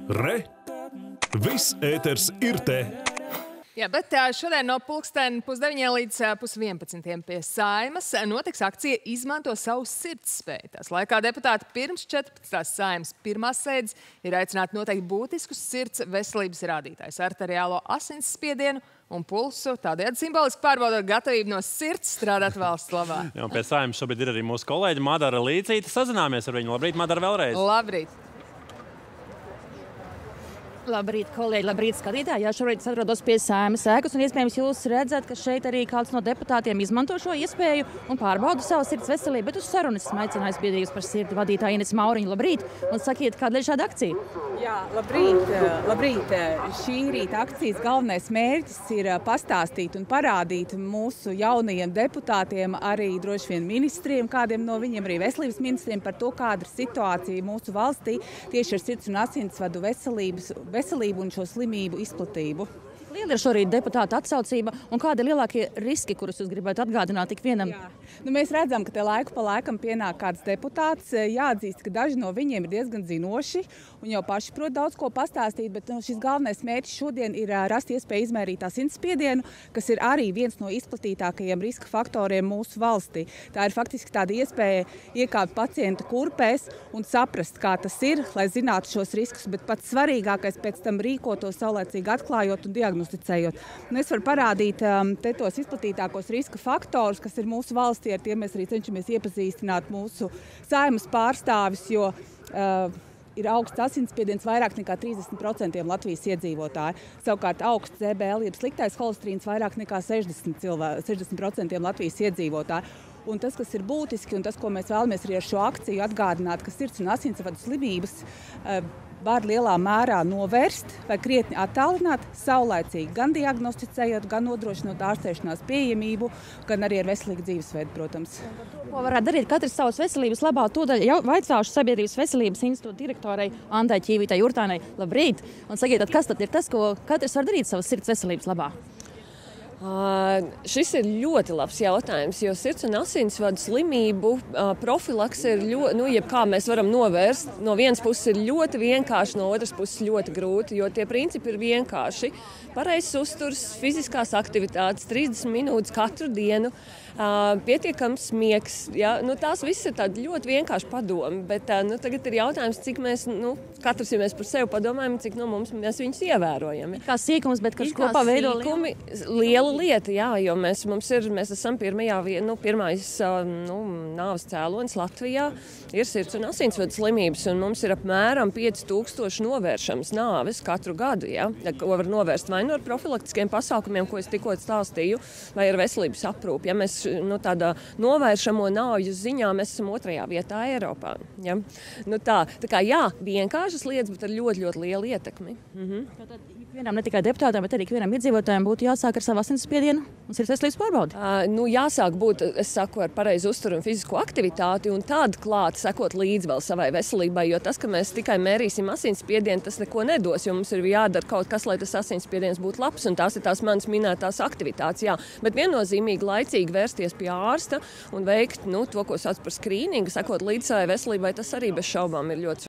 Re! Viss ēters ir te! Jā, bet šodien no 10:30 līdz 10:30 pie Saeimas notiks akcija Izmanto savu sirdspēju. Tās laikā deputāti pirms 14. Saeimas pirmās sēdes ir aicināti noteikt būtiskus sirds veselības rādītājus, arteriālo asinsspiedienu un pulsu, tādējādi simboliski pārbaudot gatavību no sirds strādāt valsts labā. Jā, pie Saeimas šobrīd ir arī mūsu kolēģi Madara Līcīte. Sazināmies ar viņu. Labrīt, Madara, vēlreiz. Labrīt! Labrīt, kolēģi, labrīt, skatītāji. Jā, šobrīd es atrodos pie Saeimas ēkas, un iespējams jūs redzat, ka šeit arī kāds no deputātiem izmanto šo iespēju un pārbauda savu sirds veselību, bet uz sarunas esmu aicinājis biedrības par sirdi vadītāju Inesu Mauriņu. Labrīt, un sakiet, kāda ir šāda akcija? Jā, labrīt. Šī rīta akcijas galvenais mērķis ir pastāstīt un parādīt mūsu jaunajiem deputātiem, arī droši vien ministriem, kādiem no viņiem, arī veselības ministriem, par to, kāda ir situācija mūsu valstī tieši ar sirds un asinsvadu veselību un šo slimību izplatību. Liela ir šorīt deputāta atsaucība, un kādi ir lielākie riski, kurus jūs gribētu atgādināt ikvienam? Jā. Mēs redzam, ka te laiku pa laikam pienāk kāds deputāts. Jāatzīst, ka daži no viņiem ir diezgan zinoši un jau paši prot daudz ko pastāstīt, bet šis galvenais mērķis šodien ir rast iespēju izmērīt asinsspiedienu, kas ir arī viens no izplatītākajiem riska faktoriem mūsu valstī. Tā ir faktiski tāda iespēja iekāpt pacienta kurpēs un saprast, kā tas ir, lai zinātu šos riskus, bet pats svarīgākais pēc tam rīkoto saulēcīgi atklājot un diagnosticējot. Es varu parādīt te tos izplatītākos riska faktorus, kas ir mūsu valstī, ar tiem mēs arī cenšamies iepazīstināt mūsu Saeimas pārstāvis, jo ir augsts asinsspiediens vairāk nekā 30% Latvijas iedzīvotāji. Savukārt augsts CBL, jeb sliktais holesterīns, vairāk nekā 60% Latvijas iedzīvotāji. Un tas, kas ir būtiski, un tas, ko mēs vēlamies arī ar šo akciju atgādināt, ka sirds un asinsvadu slimības var lielā mērā novērst vai krietni attālināt saulaicīgi, gan diagnosticējot, gan nodrošinot ārstēšanās pieejamību, gan arī ar veselīgu dzīvesveidu, protams. Ko varētu darīt katrs savas veselības labā? Tūdaļ jau vaicāšu Sabiedrības veselības institūta direktorai Andai Ķīvītai Jurtānai. Labrīt! Un sakiet, kas tad ir tas, ko katrs var darīt savas sirds veselības labā? Šis ir ļoti labs jautājums, jo sirds un asinsvadu slimību profilakse ir ļoti, kā mēs varam novērst, no vienas puses ir ļoti vienkārši, no otras puses ļoti grūti, jo tie principi ir vienkārši. Pareizs uzturs, fiziskās aktivitātes, 30 minūtes katru dienu, pietiekams miegs. Ja? Tās viss ir tādi ļoti vienkārši padomi, bet tagad ir jautājums, cik mēs, katrs, ja mēs par sevi padomājam, cik no mums mēs viņus ievērojam. Ja? Kā sīkums, bet kas kopā veido liela lieta, jā, jo mēs esam pirmais nāves cēlonis Latvijā ir sirds un asinsvadu slimības, un mums ir apmēram 5000 novēršams nāves katru gadu, ja? Ko var novērst vai ar profilaktiskiem pasākumiem, ko es tikko stāstīju, vai ar veselības aprūpi. Ja mēs tādā novēršamo nāvju ziņā mēs esam 2. vietā Eiropā. Ja? Tā kā jā, vienkāršas lietas, bet ar ļoti, ļoti lielu ietekmi. Tātad ikvienam, ne tikai deputātām, bet arī ikvienam iedzīvotājiem būtu jāsāk ar savu asinsspiedienu un sirds veselības pārbaudi? Jāsāk būt, es saku, ar pareizu uzturu un fizisko aktivitāti, un tad klāt sekot līdzi vēl savai veselībai, jo tas, ka mēs tikai mērīsim asinsspiedienu, tas neko nedos, jo mums ir jādara kaut kas, lai tas asinsspiediens būtu labs, un tās ir tās manas minētās aktivitātes, jā. Bet viennozīmīgi laicīgi vērsties pie ārsta un veikt to, ko sauc par skrīningu, sekot līdzi savai veselībai, tas arī bez šaubām ir ļoti